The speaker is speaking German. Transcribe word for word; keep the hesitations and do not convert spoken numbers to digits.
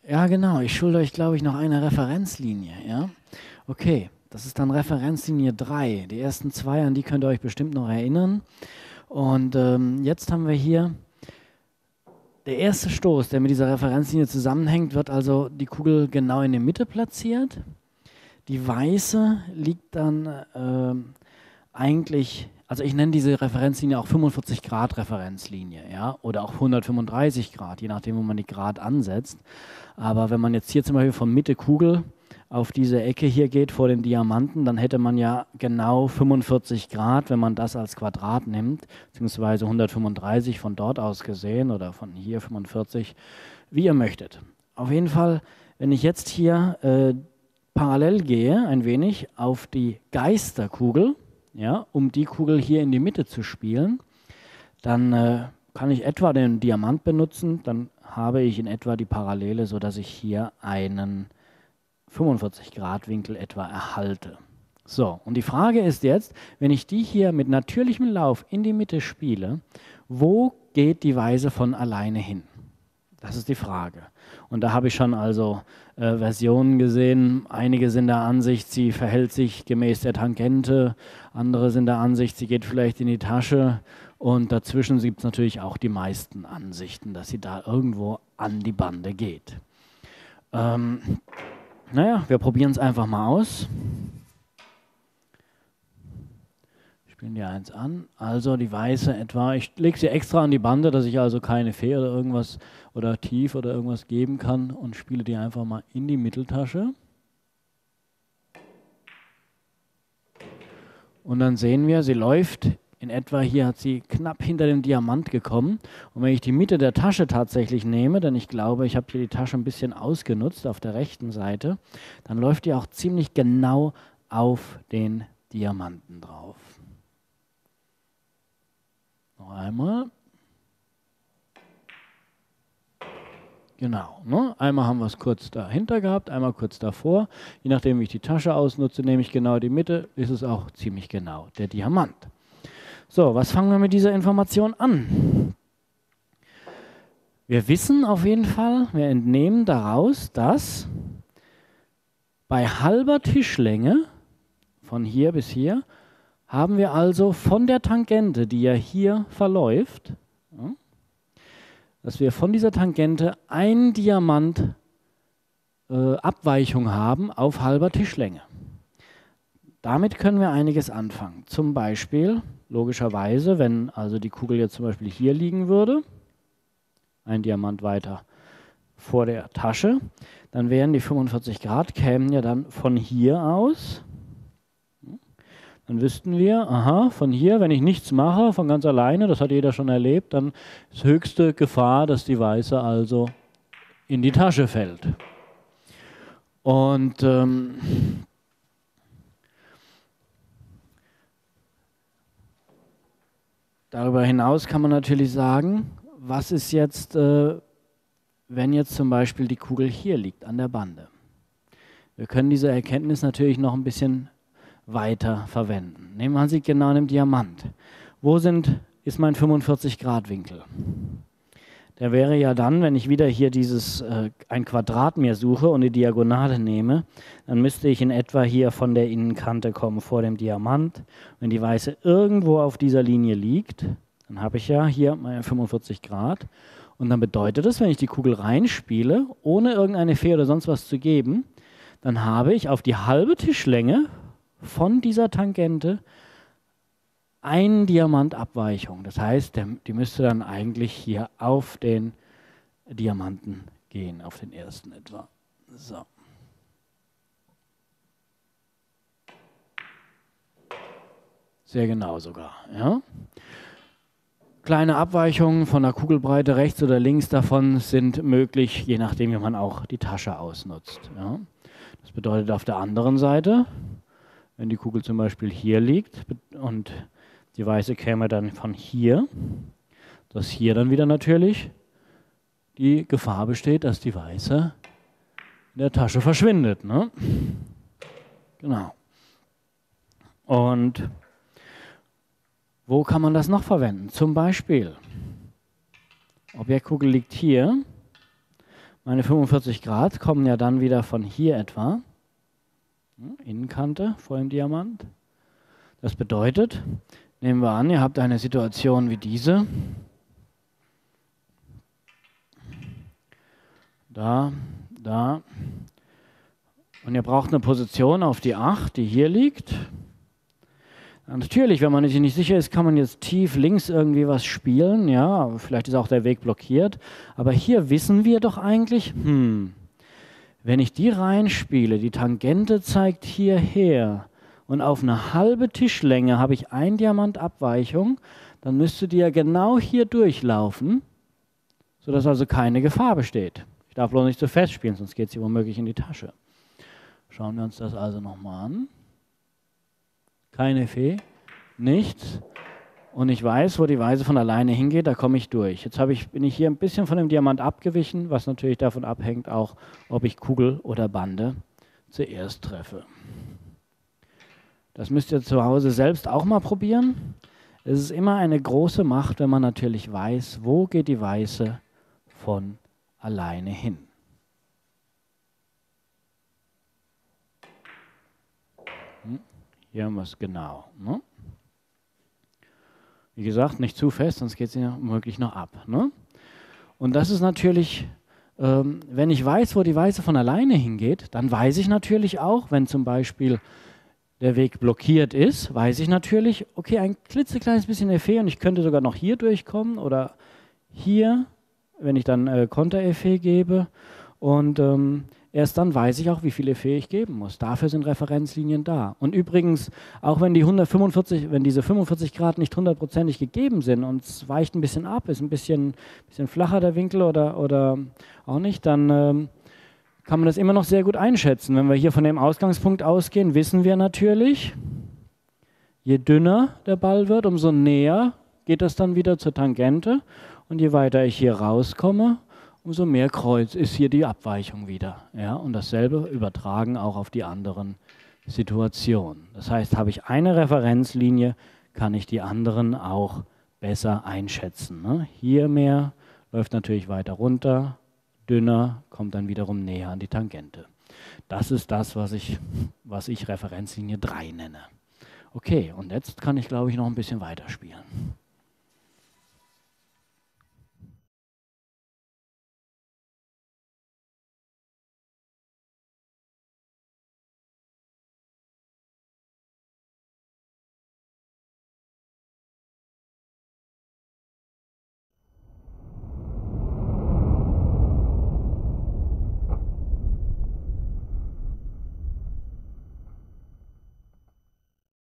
Ja, genau. Ich schulde euch, glaube ich, noch eine Referenzlinie. Ja? Okay, das ist dann Referenzlinie drei. Die ersten zwei, an die könnt ihr euch bestimmt noch erinnern. Und ähm, jetzt haben wir hier der erste Stoß, der mit dieser Referenzlinie zusammenhängt, wird also die Kugel genau in der Mitte platziert. Die weiße liegt dann äh, eigentlich, also ich nenne diese Referenzlinie auch fünfundvierzig Grad Referenzlinie, ja, oder auch hundertfünfunddreißig Grad, je nachdem, wo man die Grad ansetzt. Aber wenn man jetzt hier zum Beispiel von Mitte Kugel auf diese Ecke hier geht vor dem Diamanten, dann hätte man ja genau fünfundvierzig Grad, wenn man das als Quadrat nimmt, beziehungsweise hundertfünfunddreißig von dort aus gesehen oder von hier fünfundvierzig, wie ihr möchtet. Auf jeden Fall, wenn ich jetzt hier äh, parallel gehe, ein wenig auf die Geisterkugel, ja, um die Kugel hier in die Mitte zu spielen, dann äh, kann ich etwa den Diamant benutzen, dann habe ich in etwa die Parallele, sodass ich hier einen fünfundvierzig Grad Winkel etwa erhalte. So, und die Frage ist jetzt, wenn ich die hier mit natürlichem Lauf in die Mitte spiele, wo geht die Weiße von alleine hin? Das ist die Frage. Und da habe ich schon also äh, Versionen gesehen. Einige sind der Ansicht, sie verhält sich gemäß der Tangente. Andere sind der Ansicht, sie geht vielleicht in die Tasche. Und dazwischen gibt es natürlich auch die meisten Ansichten, dass sie da irgendwo an die Bande geht. Ähm, naja, wir probieren es einfach mal aus. Spielen die eins an. Also die Weiße etwa, ich lege sie extra an die Bande, dass ich also keine Fee oder irgendwas oder Tief oder irgendwas geben kann und spiele die einfach mal in die Mitteltasche. Und dann sehen wir, sie läuft in etwa, hier hat sie knapp hinter dem Diamant gekommen. Und wenn ich die Mitte der Tasche tatsächlich nehme, denn ich glaube, ich habe hier die Tasche ein bisschen ausgenutzt auf der rechten Seite, dann läuft die auch ziemlich genau auf den Diamanten drauf. Noch einmal. Genau. Ne? Einmal haben wir es kurz dahinter gehabt, einmal kurz davor. Je nachdem, wie ich die Tasche ausnutze, nehme ich genau die Mitte, ist es auch ziemlich genau der Diamant. So, was fangen wir mit dieser Information an? Wir wissen auf jeden Fall, wir entnehmen daraus, dass bei halber Tischlänge, von hier bis hier, haben wir also von der Tangente, die ja hier verläuft, ja, dass wir von dieser Tangente ein Diamant äh, Abweichung haben auf halber Tischlänge. Damit können wir einiges anfangen. Zum Beispiel, logischerweise, wenn also die Kugel jetzt zum Beispiel hier liegen würde, ein Diamant weiter vor der Tasche, dann wären die fünfundvierzig Grad, kämen ja dann von hier aus. Dann wüssten wir, aha, von hier, wenn ich nichts mache, von ganz alleine, das hat jeder schon erlebt, dann ist höchste Gefahr, dass die Weiße also in die Tasche fällt. Und ähm, darüber hinaus kann man natürlich sagen, was ist jetzt, äh, wenn jetzt zum Beispiel die Kugel hier liegt an der Bande. Wir können diese Erkenntnis natürlich noch ein bisschen weiter verwenden. Nehmen wir sie genau an dem Diamant. Wo sind, ist mein fünfundvierzig Grad Winkel? Der wäre ja dann, wenn ich wieder hier dieses äh, ein Quadrat mir suche und die Diagonale nehme, dann müsste ich in etwa hier von der Innenkante kommen vor dem Diamant. Wenn die Weiße irgendwo auf dieser Linie liegt, dann habe ich ja hier meine fünfundvierzig Grad. Und dann bedeutet das, wenn ich die Kugel reinspiele, ohne irgendeine Fee oder sonst was zu geben, dann habe ich auf die halbe Tischlänge von dieser Tangente ein Diamant Abweichung. Das heißt, der, die müsste dann eigentlich hier auf den Diamanten gehen, auf den ersten etwa. So. Sehr genau sogar. Ja? Kleine Abweichungen von der Kugelbreite rechts oder links davon sind möglich, je nachdem, wie man auch die Tasche ausnutzt. Ja? Das bedeutet auf der anderen Seite, wenn die Kugel zum Beispiel hier liegt und die Weiße käme dann von hier, dass hier dann wieder natürlich die Gefahr besteht, dass die Weiße in der Tasche verschwindet. Ne? Genau. Und wo kann man das noch verwenden? Zum Beispiel, Objektkugel liegt hier, Meine fünfundvierzig Grad kommen ja dann wieder von hier etwa. Innenkante vor dem Diamant. Das bedeutet, nehmen wir an, ihr habt eine Situation wie diese. Da, da. Und ihr braucht eine Position auf die acht, die hier liegt. Natürlich, wenn man sich nicht sicher ist, kann man jetzt tief links irgendwie was spielen. Ja, vielleicht ist auch der Weg blockiert. Aber hier wissen wir doch eigentlich, hm, wenn ich die reinspiele, die Tangente zeigt hierher und auf eine halbe Tischlänge habe ich ein Diamantabweichung, dann müsste die ja genau hier durchlaufen, sodass also keine Gefahr besteht. Ich darf bloß nicht zu fest spielen, sonst geht sie womöglich in die Tasche. Schauen wir uns das also nochmal an. Keine Fee, nichts. Und ich weiß, wo die Weiße von alleine hingeht, da komme ich durch. Jetzt habe ich, bin ich hier ein bisschen von dem Diamant abgewichen, was natürlich davon abhängt, auch ob ich Kugel oder Bande zuerst treffe. Das müsst ihr zu Hause selbst auch mal probieren. Es ist immer eine große Macht, wenn man natürlich weiß, wo geht die Weiße von alleine hin. Hier haben wir es genau. Ne? Wie gesagt, nicht zu fest, sonst geht sie ja womöglich noch ab. Ne? Und das ist natürlich, ähm, wenn ich weiß, wo die Weiße von alleine hingeht, dann weiß ich natürlich auch, wenn zum Beispiel der Weg blockiert ist, weiß ich natürlich, okay, ein klitzekleines bisschen Effet und ich könnte sogar noch hier durchkommen oder hier, wenn ich dann äh, Konter-Effet gebe. Und ähm, erst dann weiß ich auch, wie viel Effet ich geben muss. Dafür sind Referenzlinien da. Und übrigens, auch wenn die hundertfünfundvierzig, wenn diese fünfundvierzig Grad nicht hundertprozentig gegeben sind und es weicht ein bisschen ab, ist ein bisschen, bisschen flacher der Winkel oder, oder auch nicht, dann ähm, kann man das immer noch sehr gut einschätzen. Wenn wir hier von dem Ausgangspunkt ausgehen, wissen wir natürlich, je dünner der Ball wird, umso näher geht das dann wieder zur Tangente. Und je weiter ich hier rauskomme, umso mehr Kreuz ist hier die Abweichung wieder. Ja? Und dasselbe übertragen auch auf die anderen Situationen. Das heißt, habe ich eine Referenzlinie, kann ich die anderen auch besser einschätzen. Ne? Hier mehr läuft natürlich weiter runter, dünner, kommt dann wiederum näher an die Tangente. Das ist das, was ich, was ich Referenzlinie drei nenne. Okay, und jetzt kann ich, glaube ich, noch ein bisschen weiterspielen.